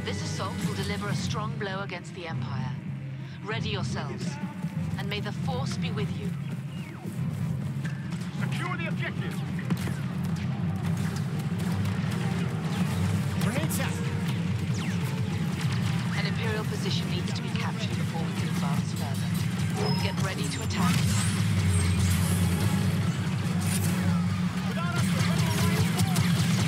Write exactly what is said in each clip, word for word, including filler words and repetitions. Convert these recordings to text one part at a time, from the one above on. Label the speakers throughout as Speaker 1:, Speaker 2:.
Speaker 1: This assault will deliver a strong blow against the Empire. Ready yourselves, and may the Force be with you.
Speaker 2: Secure the objective!
Speaker 3: Grenades out!
Speaker 1: An Imperial position needs to be captured before we can advance further. Get ready to attack.
Speaker 2: Without us, the rebel line falls!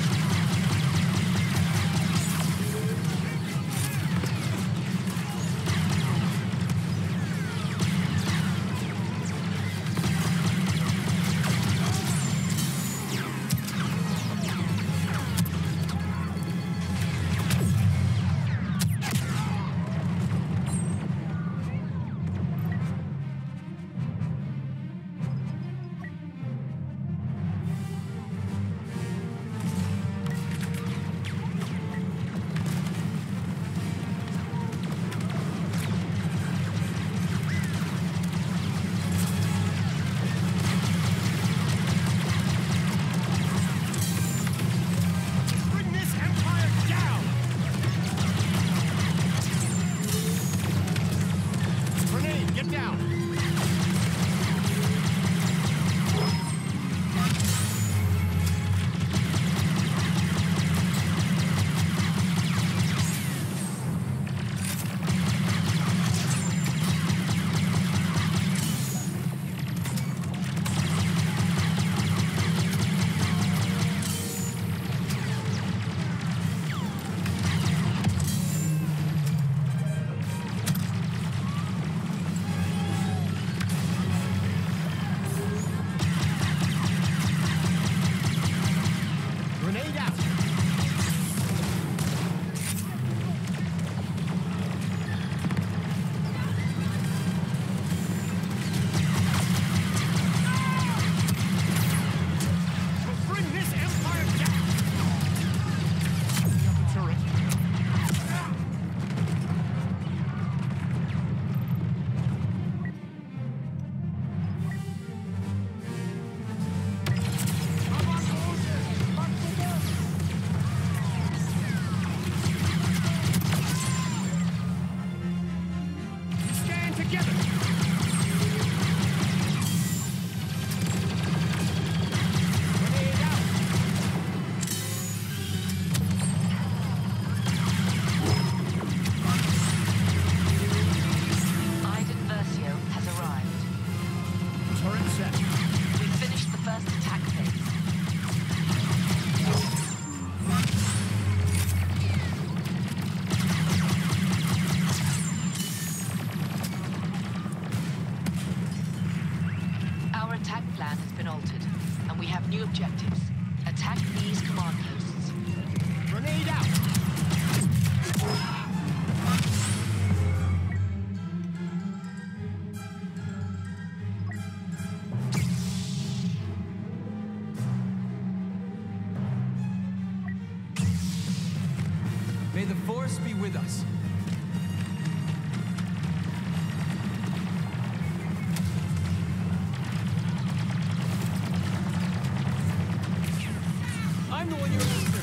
Speaker 1: Objectives. Attack these command posts.
Speaker 3: Grenade out!
Speaker 4: May the Force be with us. I'm the one you're after.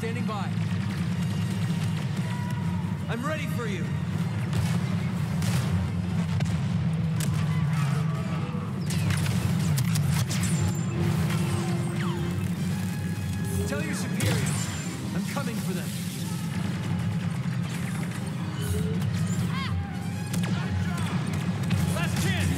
Speaker 4: standing by. I'm ready for you. Tell your superiors, I'm coming for them.
Speaker 2: Last chance!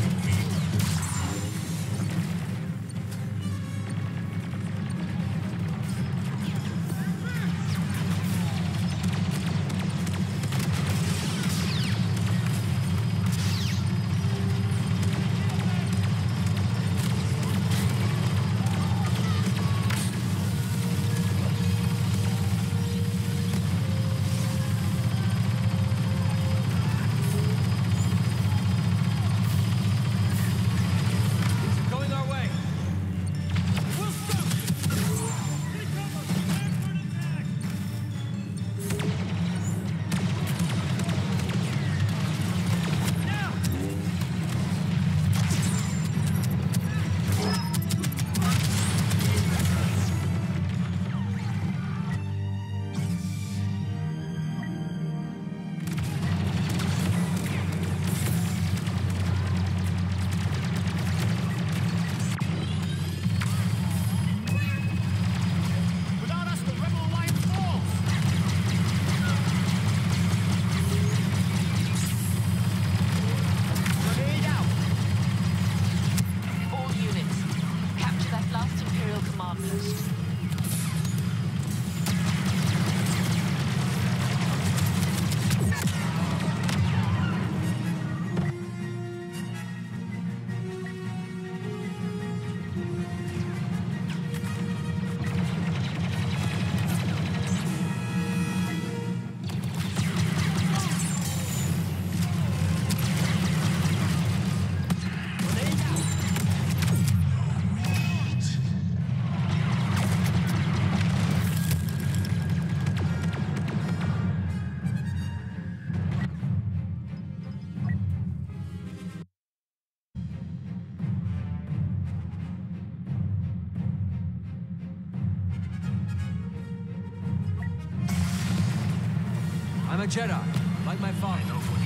Speaker 4: I'm a Jedi, like my father.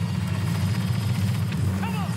Speaker 2: Come on!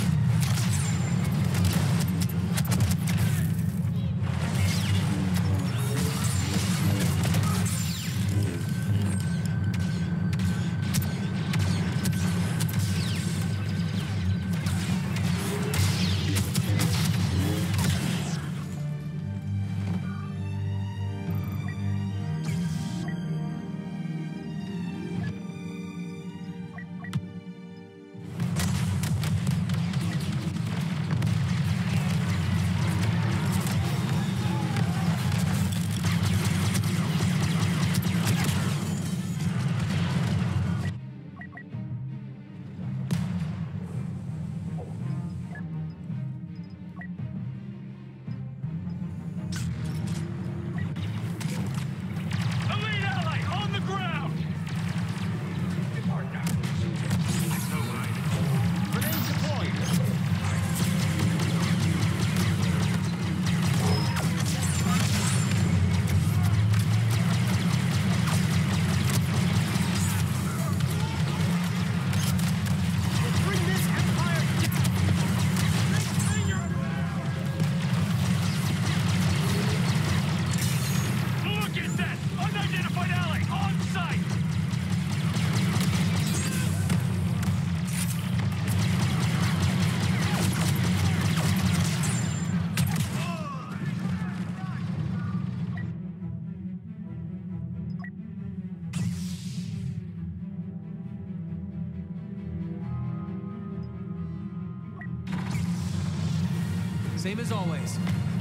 Speaker 4: Same as always.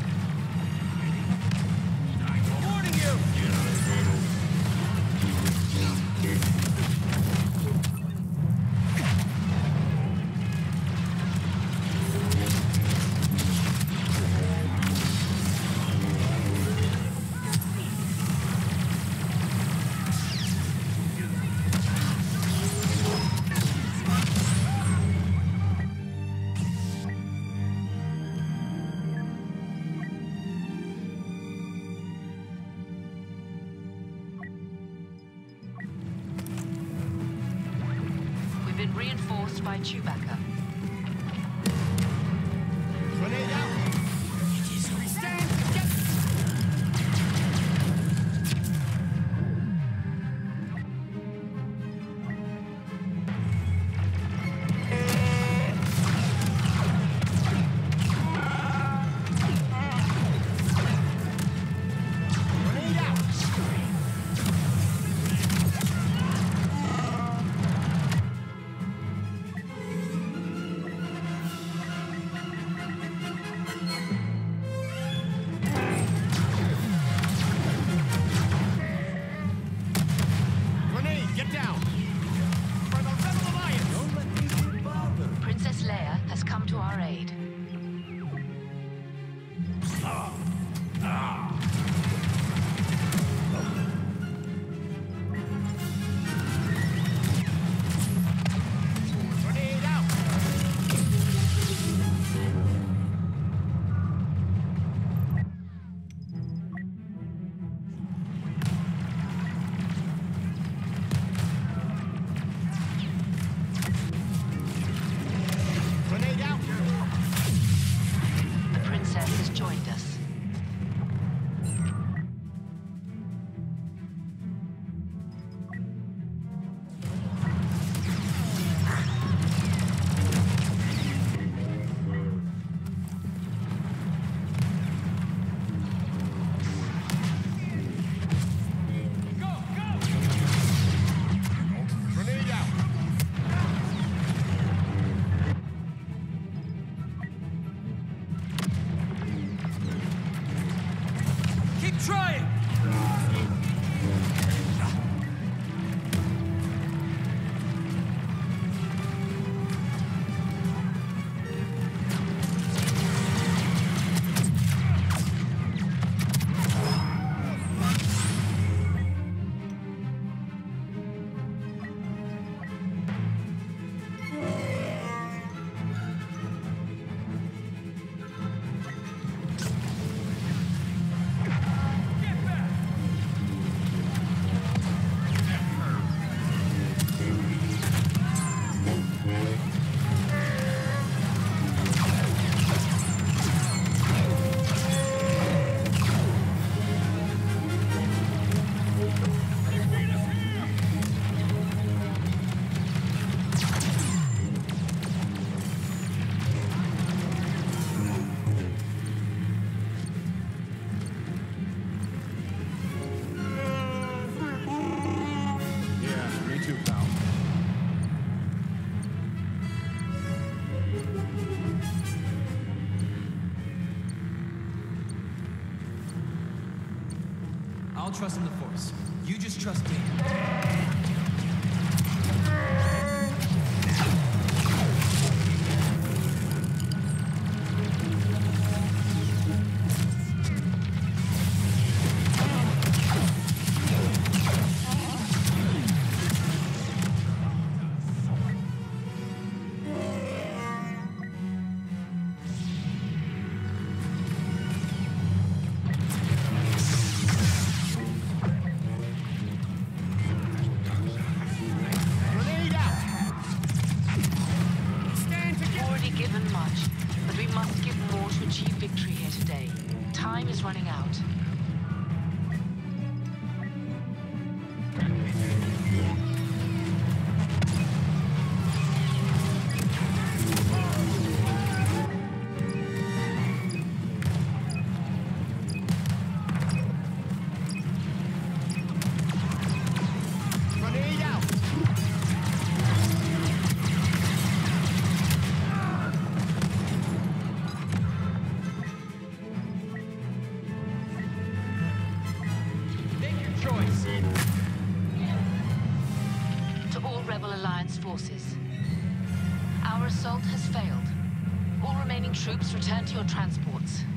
Speaker 4: Warning you!
Speaker 1: been reinforced by Chewbacca.
Speaker 2: Grenade out! We stand together! Grenade out! Grenade, get down! For the Rebel Alliance!
Speaker 4: Don't let me bother.
Speaker 1: Princess Leia has come to our aid.
Speaker 2: Grenade out! Grenade out!
Speaker 1: The princess has joined us.
Speaker 2: Go, go! Grenade out!
Speaker 4: Keep trying!
Speaker 2: Get back! Yeah, me too, pal.
Speaker 4: I'll trust in the Force. You just trust me.
Speaker 2: Grenade out! Stand together!
Speaker 1: Already given much, but we must give more to achieve victory here today. Time is running out.
Speaker 2: Grenade out!
Speaker 4: Make your choice.
Speaker 1: To all Rebel Alliance forces, our assault has failed. All remaining troops return to your transports.